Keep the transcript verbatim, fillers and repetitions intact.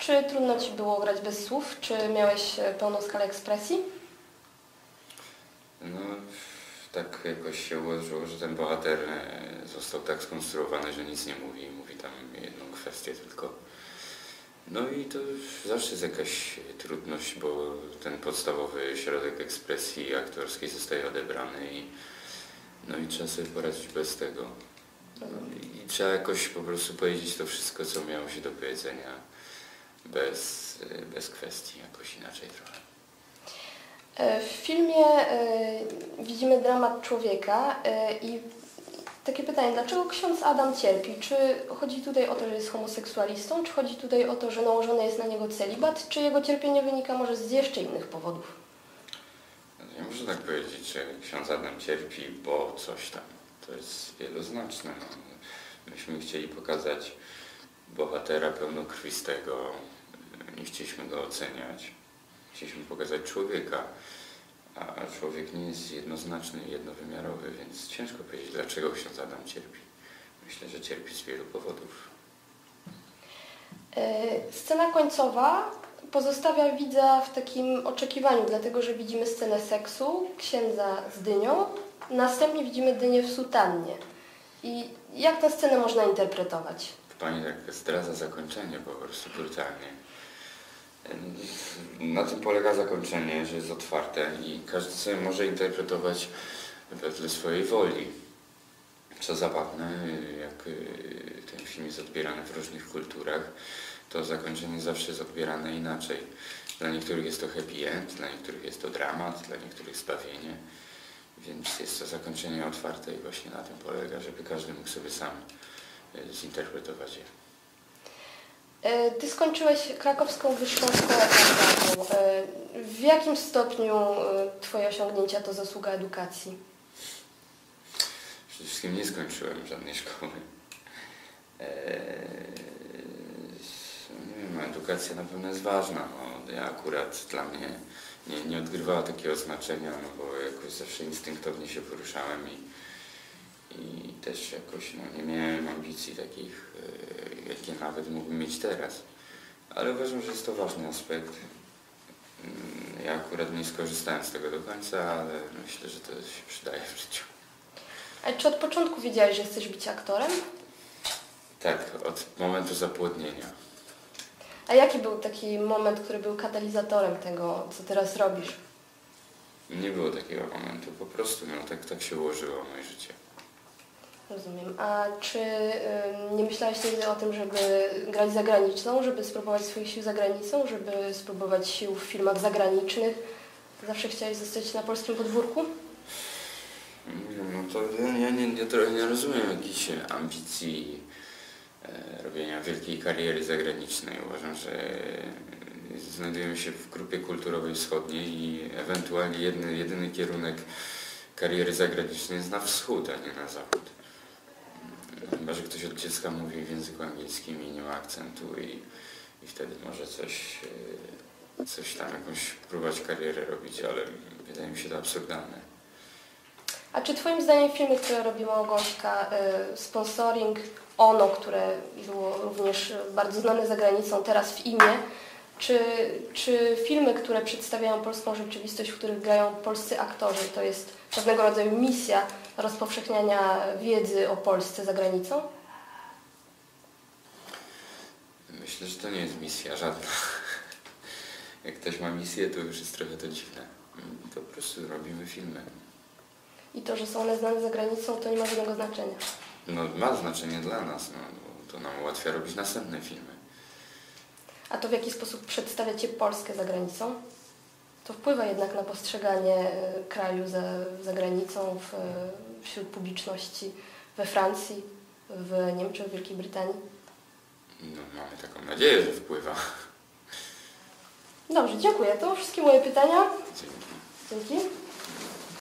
Czy trudno Ci było grać bez słów? Czy miałeś pełną skalę ekspresji? No, tak jakoś się ułożyło, że ten bohater został tak skonstruowany, że nic nie mówi. Mówi tam jedną kwestię tylko. No i to zawsze jest jakaś trudność, bo ten podstawowy środek ekspresji aktorskiej zostaje odebrany i no i trzeba sobie poradzić bez tego. No i trzeba jakoś po prostu powiedzieć to wszystko, co miało się do powiedzenia, bez, bez kwestii, jakoś inaczej trochę. W filmie y, widzimy dramat człowieka y, i takie pytanie, dlaczego ksiądz Adam cierpi? Czy chodzi tutaj o to, że jest homoseksualistą, czy chodzi tutaj o to, że nałożony jest na niego celibat, czy jego cierpienie wynika może z jeszcze innych powodów? Nie można tak powiedzieć, że ksiądz Adam cierpi, bo coś tam. To jest wieloznaczne. No. Myśmy chcieli pokazać bohatera pełnokrwistego, nie chcieliśmy go oceniać. Chcieliśmy pokazać człowieka, a człowiek nie jest jednoznaczny i jednowymiarowy, więc ciężko powiedzieć, dlaczego ksiądz Adam cierpi. Myślę, że cierpi z wielu powodów. Scena końcowa pozostawia widza w takim oczekiwaniu, dlatego że widzimy scenę seksu, księdza z dynią, następnie widzimy dynię w sutannie. I jak tę scenę można interpretować? Pani tak zdradza zakończenie po prostu brutalnie. Na tym polega zakończenie, że jest otwarte i każdy sobie może interpretować wedle swojej woli. Co zabawne, jak ten film jest odbierany w różnych kulturach, to zakończenie zawsze jest odbierane inaczej. Dla niektórych jest to happy end, dla niektórych jest to dramat, dla niektórych zbawienie. Więc jest to zakończenie otwarte i właśnie na tym polega, żeby każdy mógł sobie sam zinterpretować je. Ty skończyłeś Krakowską Wyższą Szkołę Teatralną. W jakim stopniu Twoje osiągnięcia to zasługa edukacji? Przede wszystkim nie skończyłem żadnej szkoły. Eee, nie wiem, edukacja na pewno jest ważna. No, ja akurat dla mnie nie, nie odgrywała takiego znaczenia, no bo jakoś zawsze instynktownie się poruszałem i, i też jakoś no, nie miałem ambicji takich, e, jakie nawet mógłbym mieć teraz. Ale uważam, że jest to ważny aspekt. Ja akurat nie skorzystałem z tego do końca, ale myślę, że to się przydaje w życiu. A czy od początku wiedziałeś, że chcesz być aktorem? Tak, od momentu zapłodnienia. A jaki był taki moment, który był katalizatorem tego, co teraz robisz? Nie było takiego momentu, po prostu no, tak, tak się ułożyło moje życie. Rozumiem. A czy y, nie myślałeś nigdy o tym, żeby grać zagraniczną, żeby spróbować swoich sił za granicą, żeby spróbować sił w filmach zagranicznych? Zawsze chciałeś zostać na polskim podwórku? No to ja, ja nie, nie, trochę nie rozumiem jakichś ambicji e, robienia wielkiej kariery zagranicznej. Uważam, że znajdujemy się w grupie kulturowej wschodniej i ewentualnie jedyny, jedyny kierunek kariery zagranicznej jest na wschód, a nie na zachód. Chyba że ktoś od dziecka mówi w języku angielskim i nie ma akcentu i, i wtedy może coś, coś tam, jakąś próbować karierę robić, ale wydaje mi się to absurdalne. A czy Twoim zdaniem filmy, które robi Małgośka, y, sponsoring Ono, które było również bardzo znane za granicą, teraz w imię, czy, czy filmy, które przedstawiają polską rzeczywistość, w których grają polscy aktorzy, to jest pewnego rodzaju misja rozpowszechniania wiedzy o Polsce za granicą? Myślę, że to nie jest misja żadna. Jak ktoś ma misję, to już jest trochę to dziwne. Po prostu robimy filmy. I to, że są one znane za granicą, to nie ma żadnego znaczenia. No ma znaczenie dla nas, no, bo to nam ułatwia robić następne filmy. A to w jaki sposób przedstawiacie Polskę za granicą? To wpływa jednak na postrzeganie kraju za, za granicą, w, wśród publiczności we Francji, w Niemczech, w Wielkiej Brytanii? No mamy taką nadzieję, że wpływa. Dobrze, dziękuję. To wszystkie moje pytania. Dzięki. Dzięki.